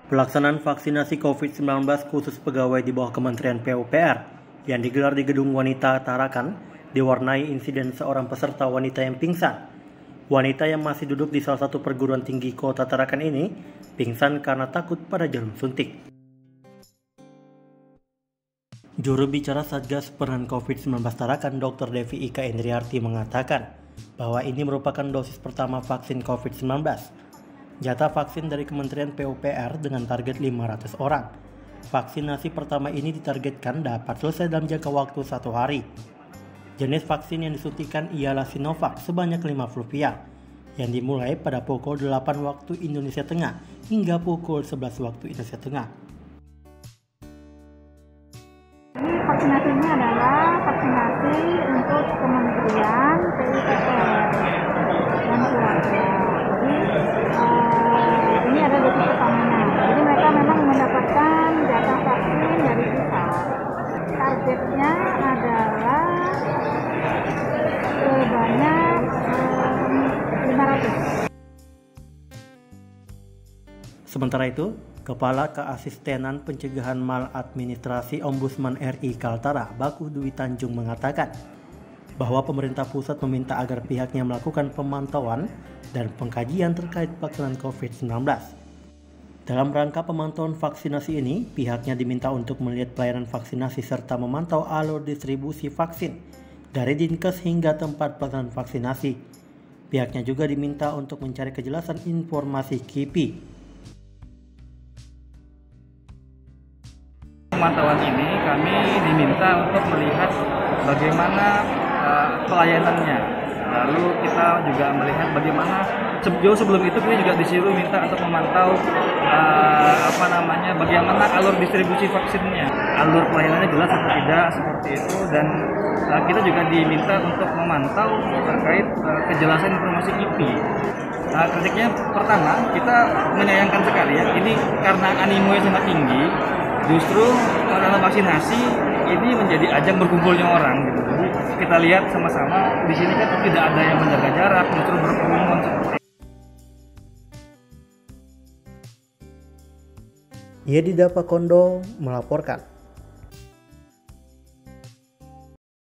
Pelaksanaan vaksinasi COVID-19 khusus pegawai di bawah Kementerian PUPR yang digelar di Gedung Wanita Tarakan diwarnai insiden seorang peserta wanita yang pingsan. Wanita yang masih duduk di salah satu perguruan tinggi kota Tarakan ini pingsan karena takut pada jarum suntik. Juru bicara Satgas Penanganan COVID-19 Tarakan, Dr. Devi Ika Indriarti mengatakan bahwa ini merupakan dosis pertama vaksin COVID-19. Jatah vaksin dari Kementerian PUPR dengan target 500 orang. Vaksinasi pertama ini ditargetkan dapat selesai dalam jangka waktu 1 hari. Jenis vaksin yang disuntikan ialah Sinovac sebanyak 50 pihak, yang dimulai pada pukul 8 waktu Indonesia Tengah hingga pukul 11 waktu Indonesia Tengah. Ini vaksinasinya adalah vaksinasi untuk Kementerian PUPR dan keluarga. Ini ada dosis pertamanya. Jadi mereka memang mendapatkan jatah vaksin dari kita. Targetnya adalah sebanyak 500. Sementara itu, Kepala Keasistenan Pencegahan Maladministrasi Ombudsman RI Kaltara, Baku Dwi Tanjung mengatakan bahwa pemerintah pusat meminta agar pihaknya melakukan pemantauan dan pengkajian terkait pelaksanaan COVID-19. Dalam rangka pemantauan vaksinasi ini, pihaknya diminta untuk melihat pelayanan vaksinasi serta memantau alur distribusi vaksin dari Dinkes hingga tempat pelaksanaan vaksinasi. Pihaknya juga diminta untuk mencari kejelasan informasi KIPI. Pemantauan ini kami diminta untuk melihat bagaimana pelayanannya. Lalu kita juga melihat bagaimana jauh sebelum itu kita juga disuruh minta untuk memantau bagaimana alur distribusi vaksinnya, alur pelayanannya jelas atau tidak seperti itu, dan kita juga diminta untuk memantau terkait kejelasan informasi KIPI. Kritiknya pertama, kita menyayangkan sekali ya, ini karena animo yang sangat tinggi, justru karena vaksinasi ini menjadi ajang berkumpulnya orang gitu. Jadi kita lihat sama-sama di sini kan tidak ada yang menjaga jarak, justru berkerumun seperti. Yedida Pakondo melaporkan.